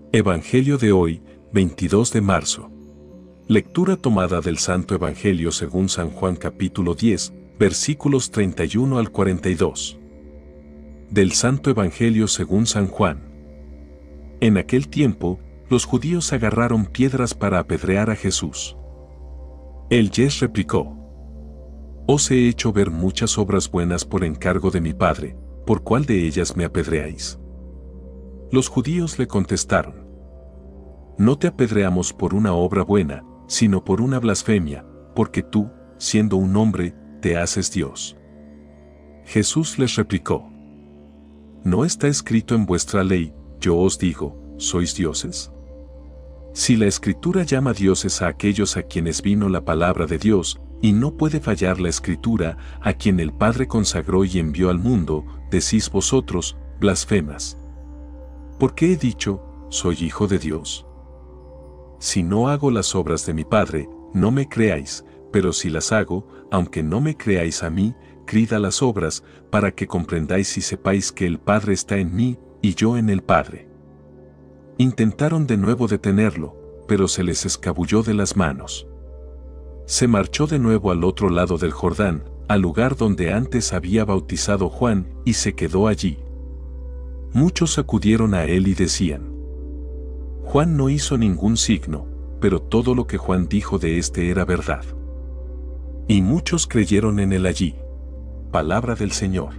Evangelio de hoy, 22 de marzo. Lectura tomada del Santo Evangelio según San Juan capítulo 10, versículos 31 al 42. Del Santo Evangelio según San Juan. En aquel tiempo, los judíos agarraron piedras para apedrear a Jesús. Él les replicó: Os he hecho ver muchas obras buenas por encargo de mi Padre, ¿por cuál de ellas me apedreáis? Los judíos le contestaron: No te apedreamos por una obra buena, sino por una blasfemia, porque tú, siendo un hombre, te haces Dios. Jesús les replicó: ¿No está escrito en vuestra ley, yo os digo, sois dioses? Si la Escritura llama dioses a aquellos a quienes vino la palabra de Dios, y no puede fallar la Escritura, a quien el Padre consagró y envió al mundo, decís vosotros, blasfemas. ¿Por qué he dicho, soy hijo de Dios? Si no hago las obras de mi Padre, no me creáis, pero si las hago, aunque no me creáis a mí, creed a las obras, para que comprendáis y sepáis que el Padre está en mí, y yo en el Padre. Intentaron de nuevo detenerlo, pero se les escabulló de las manos. Se marchó de nuevo al otro lado del Jordán, al lugar donde antes había bautizado Juan, y se quedó allí. Muchos acudieron a él y decían: Juan no hizo ningún signo, pero todo lo que Juan dijo de éste era verdad. Y muchos creyeron en él allí. Palabra del Señor.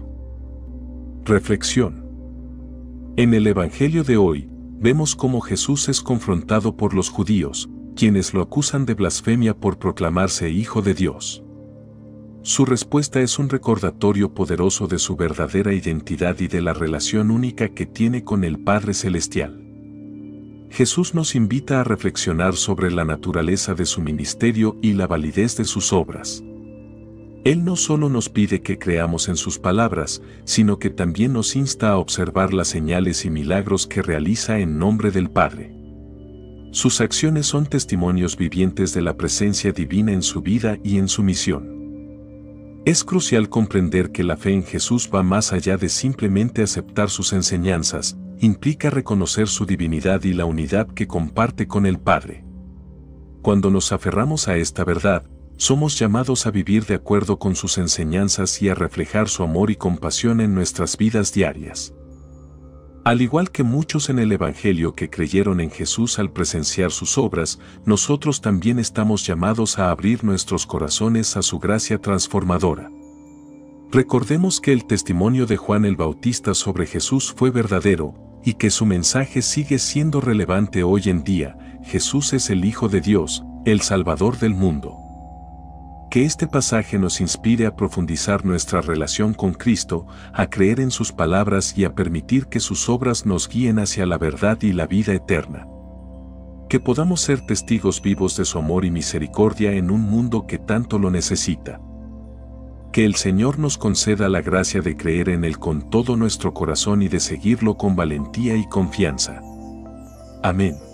Reflexión. En el Evangelio de hoy, vemos cómo Jesús es confrontado por los judíos, quienes lo acusan de blasfemia por proclamarse Hijo de Dios. Su respuesta es un recordatorio poderoso de su verdadera identidad y de la relación única que tiene con el Padre Celestial. Jesús nos invita a reflexionar sobre la naturaleza de su ministerio y la validez de sus obras. Él no solo nos pide que creamos en sus palabras, sino que también nos insta a observar las señales y milagros que realiza en nombre del Padre. Sus acciones son testimonios vivientes de la presencia divina en su vida y en su misión. Es crucial comprender que la fe en Jesús va más allá de simplemente aceptar sus enseñanzas, implica reconocer su divinidad y la unidad que comparte con el Padre. Cuando nos aferramos a esta verdad, somos llamados a vivir de acuerdo con sus enseñanzas y a reflejar su amor y compasión en nuestras vidas diarias. Al igual que muchos en el Evangelio que creyeron en Jesús al presenciar sus obras, nosotros también estamos llamados a abrir nuestros corazones a su gracia transformadora. Recordemos que el testimonio de Juan el Bautista sobre Jesús fue verdadero, y que su mensaje sigue siendo relevante hoy en día: Jesús es el Hijo de Dios, el Salvador del mundo. Que este pasaje nos inspire a profundizar nuestra relación con Cristo, a creer en sus palabras y a permitir que sus obras nos guíen hacia la verdad y la vida eterna. Que podamos ser testigos vivos de su amor y misericordia en un mundo que tanto lo necesita. Que el Señor nos conceda la gracia de creer en Él con todo nuestro corazón y de seguirlo con valentía y confianza. Amén.